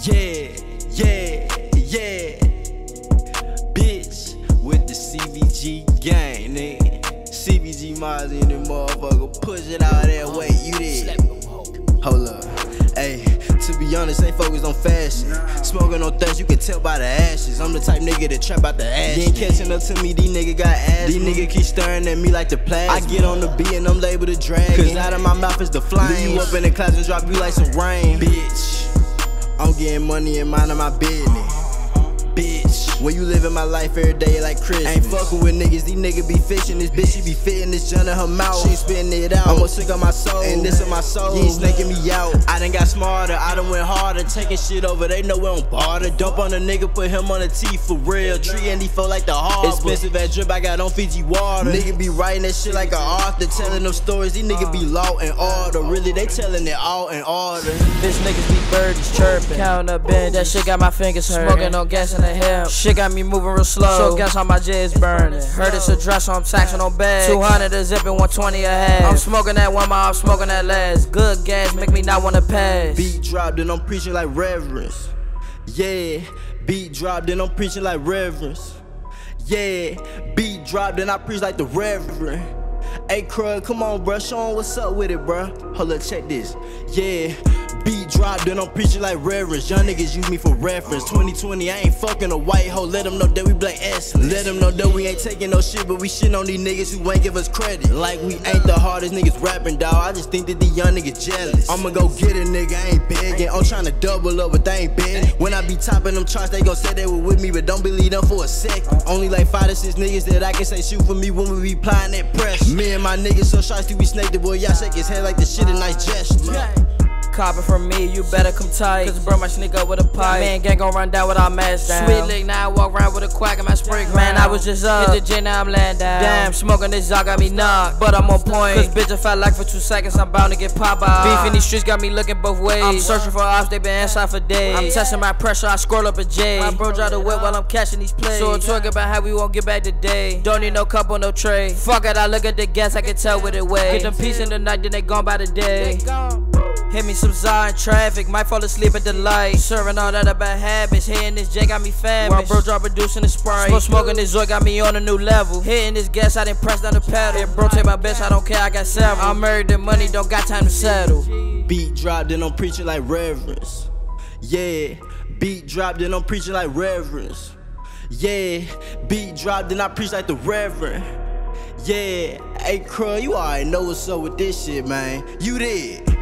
Yeah, bitch, with the CVG gang, nigga. CVG Mozzie in the motherfucker, push it out that way, you did. Hold up, ayy, to be honest, ain't focused on fashion. Smoking on thirst, you can tell by the ashes. I'm the type nigga that trap out the ass. You ain't catching up to me, these niggas got ass. These niggas keep staring at me like the plasma. I get on the beat and I'm labeled a dragon, cause out of my mouth is the flame. Leave you up in the clouds and drop you like some rain. Bitch, I'm getting money and minding my business. Bitch, when you living my life every day like Christmas. Ain't fucking with niggas, these niggas be fishing. This bitch, she be fitting this junk in her mouth. She ain't spitting it out. I'm sick of my soul, and this is my soul. You ain't snaking me out. I done got smarter, I done went harder. Taking shit over, they know we don't barter. Dump on a nigga, put him on the T for real. Tree and he feel like the harbor. Expensive at drip, I got on Fiji water. Nigga be writing that shit like an author. Telling them stories, these niggas be law and order. Really, they telling it all in order. Bitch niggas be birdies chirping. Counting up bend, that shit got my fingers hurting. Smoking on gas in the hip, shit got me moving real slow. So gas on my J is burning. Heard it's a dress, so I'm taxing on bags. 200 a zip and 120 a half. I'm smoking that one mile, I'm smoking that last. Good gas, make me not wanna pass. Beat dropped and I'm preaching like reverence. Yeah, beat dropped and I'm preaching like reverence. Yeah, beat dropped and I preach like the reverend. Hey Krug, come on bruh, show 'em what's up with it bruh. Hold up, check this. Yeah, beat dropped and I'm preaching like reverence. Young niggas use me for reference. 2020, I ain't fucking a white hoe. Let them know that we black excellence. Let them know that we ain't taking no shit, but we shitting on these niggas who ain't give us credit. Like we ain't the hardest niggas rapping, dawg. I just think that these young niggas jealous. I'ma go get a nigga, I ain't begging. I'm tryna double up, but they ain't betting. When I be topping them charts, they gon' say they were with me, but don't believe them for a second. Only like 5 to 6 niggas that I can say shoot for me when we be applying that pressure. Me and my niggas so shysty we snake the boy, y'all shake his head like the shit a nice gesture. Copping from me, you better come tight. Cause bro, my sneak up with a pipe. Man, gang gon' run down with our mask down. Sweet lick, now I walk around with a quack in my spring. Man, I was just up. Hit the gym, now I'm laying down. Damn, smoking this y'all got me knocked. But I'm on point. Cause bitch, if I like for 2 seconds, I'm bound to get pop out. Beef in these streets got me looking both ways. I'm searching for ops, they been inside for days. I'm testing my pressure, I scroll up a J. My bro drive the whip while I'm catching these plays. So I'm talking about how we won't get back today. Don't need no cup or no tray. Fuck it, I look at the gas, I can tell what it weighs. Get them peace in the night, then they gone by the day. Hit me some Zara in traffic, might fall asleep at the light. Serving all that bad habits, hitting this J got me famished. While bro drop reducing the Sprite, smoking this Zoy got me on a new level. Hitting this gas, I didn't press down the pedal. If bro take my bitch, I don't care, I got several. I'm married to money, don't got time to settle. Beat dropped and I'm preaching like reverence. Yeah, beat dropped and I'm preaching like reverence. Yeah, beat dropped and I preach like the reverend. Yeah, hey Krug, you already know what's up with this shit, man. You did.